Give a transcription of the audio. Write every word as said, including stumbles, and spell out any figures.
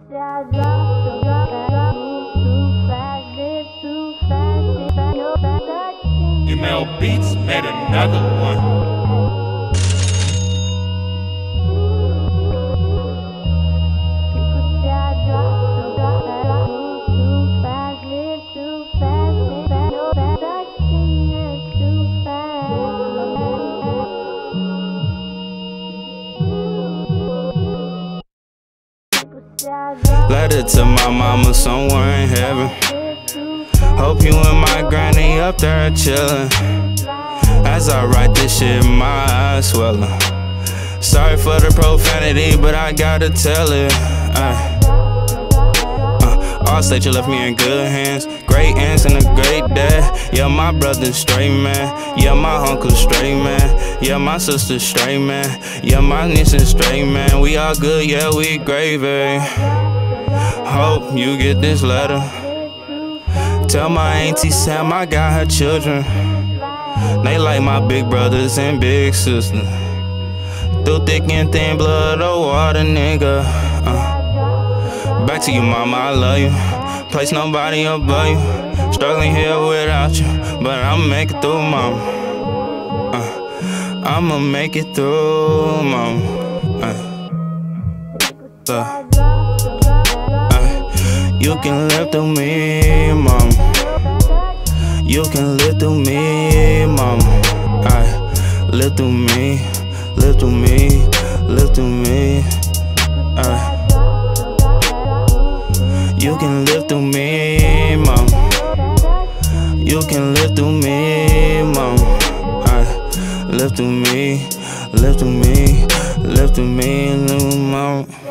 M L Beats made another one. Letter to my mama somewhere in heaven. Hope you and my granny up there chillin'. As I write this shit, my eyes swellin'. Sorry for the profanity, but I gotta tell it. uh, uh, All state you left me in good hands. Great aunts and a great dad. Yeah, my brother straight man. Yeah, my uncle straight man. Yeah, my sister straight man. Yeah, my niece is straight man. We all good, yeah, we gravy. Hope you get this letter. Tell my auntie Sam I got her children. They like my big brothers and big sisters. Through thick and thin blood or water, nigga. uh. Back to you, mama, I love you. Place nobody above you. Struggling here without you, but I'ma make it through, mama. uh. I'ma make it through, mama. uh. uh. You can live through me, mama. You can live through me, mama. I live through me, live through me, live through me. I. You can live through me, mama. You can live through me, mama. I live through me, live through me, live through me, mama.